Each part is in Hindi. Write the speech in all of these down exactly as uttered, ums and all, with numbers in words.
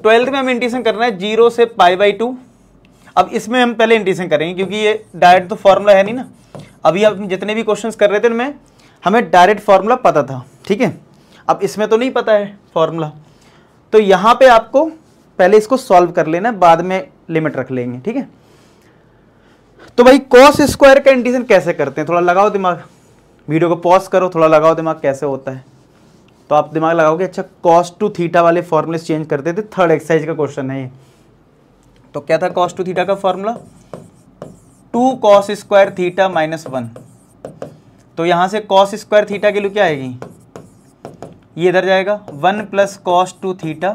ट्वेल्थ में हमें इंटीग्रेशन करना है जीरो से पाई बाई टू। अब इसमें हम पहले इंटीग्रेशन करेंगे क्योंकि ये डायरेक्ट तो फॉर्मूला है नहीं ना। अभी आप जितने भी क्वेश्चंस कर रहे थे उनमें हमें डायरेक्ट फॉर्मूला पता था, ठीक है। अब इसमें तो नहीं पता है फॉर्मूला, तो यहाँ पे आपको पहले इसको सॉल्व कर लेना, बाद में लिमिट रख लेंगे, ठीक है। तो भाई कॉस स्क्वायर का इंटीग्रेशन कैसे करते हैं, थोड़ा लगाओ दिमाग, वीडियो को पॉज करो, थोड़ा लगाओ दिमाग कैसे होता है। तो आप दिमाग लगाओगे, अच्छा कॉस टू थीटा वाले फॉर्मूले चेंज करते थे, थर्ड एक्सरसाइज का क्वेश्चन है ये। तो क्या था कॉस टू थीटा का formula, two cos square theta minus one. तो यहां से कॉस स्क्वायर थीटा के लिए क्या आएगी, ये इधर जाएगा, one plus cos two theta.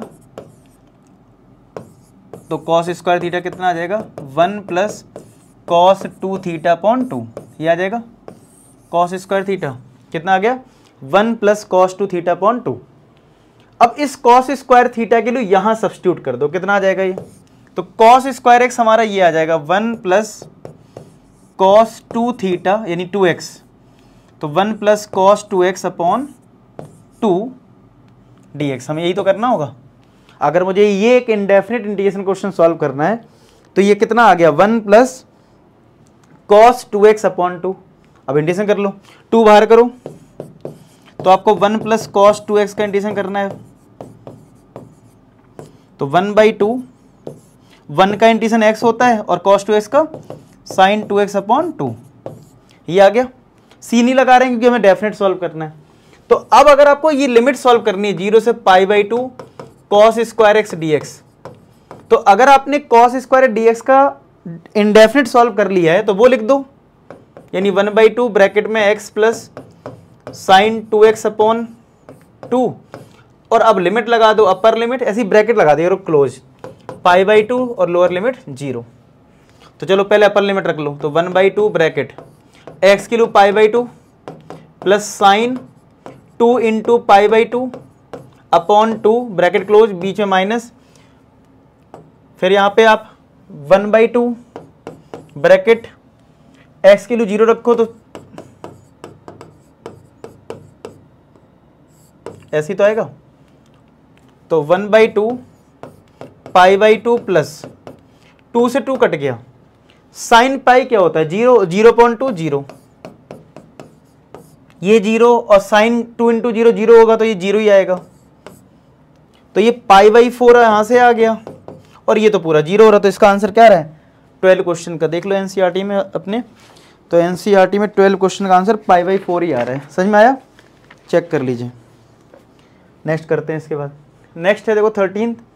तो कॉस स्क्वायर थीटा कितना आ जाएगा, one plus cos two theta upon two, ये आ जाएगा। कॉस स्क्वायर थीटा कितना आ गया, one plus cos two theta upon two. अब इस कॉस स्क्वायर थीटा के लिए यहां सब्स्टिट्यूट कर दो, कितना आ जाएगा ये, तो कॉस स्क्वायर एक्स हमारा ये आ जाएगा one plus cos two theta यानी टू एक्स। तो one plus cos two x upon two d x, हमें यही तो करना होगा। अगर मुझे ये एक इंडेफिनिट इंटीग्रेशन क्वेश्चन सॉल्व करना है तो ये कितना आ गया, one plus cos two x upon two. अब इंटीग्रेशन कर लो, टू बाहर करो तो आपको one plus cos two x का इंटीग्रेशन करना है। तो वन बाई टू, वन का इंटीग्रेशन एक्स होता है और कॉस टू एक्स का sine two x upon two, ये आ गया। सी नहीं लगा रहे हैं क्योंकि हमें डेफिनेट सॉल्व करना है। तो अब अगर आपको ये लिमिट सॉल्व करनी है जीरो से pi by two cos square x d x, तो अगर आपने कॉस स्क्वायर डी एक्स का इंडेफिनिट सॉल्व कर लिया है तो वो लिख दो, यानी वन बाई टू ब्रैकेट में x plus sine two x upon two, और अब लिमिट लगा दो, अपर लिमिट ऐसी ब्रैकेट लगा दो क्लोज, पाई बाई टू और लोअर लिमिट जीरो। तो चलो पहले अपर लिमिट रख लो, तो one by two bracket x की लू pi by two plus sine two into pi by two upon two bracket close, बीच में माइनस, फिर यहां पे आप one by two bracket x की लू जीरो रखो तो ऐसी तो आएगा। तो one by two pi by two plus to से टू कट गया, साइन पाई क्या होता है, zero, zero point two zero, ये जीरो और sine two into zero zero होगा तो ये जीरो ही आएगा। तो ये पाई बाई फोर यहां से आ गया और ये तो पूरा जीरो हो रहा, तो इसका आंसर क्या रहा है, ट्वेल्व क्वेश्चन का। देख लो एनसीईआरटी में अपने, तो एनसीईआरटी में ट्वेल्व क्वेश्चन का आंसर पाई बाई फोर ही आ रहा है। समझ में आया, चेक कर लीजिए। नेक्स्ट करते हैं इसके बाद। नेक्स्ट है देखो थर्टीन्थ,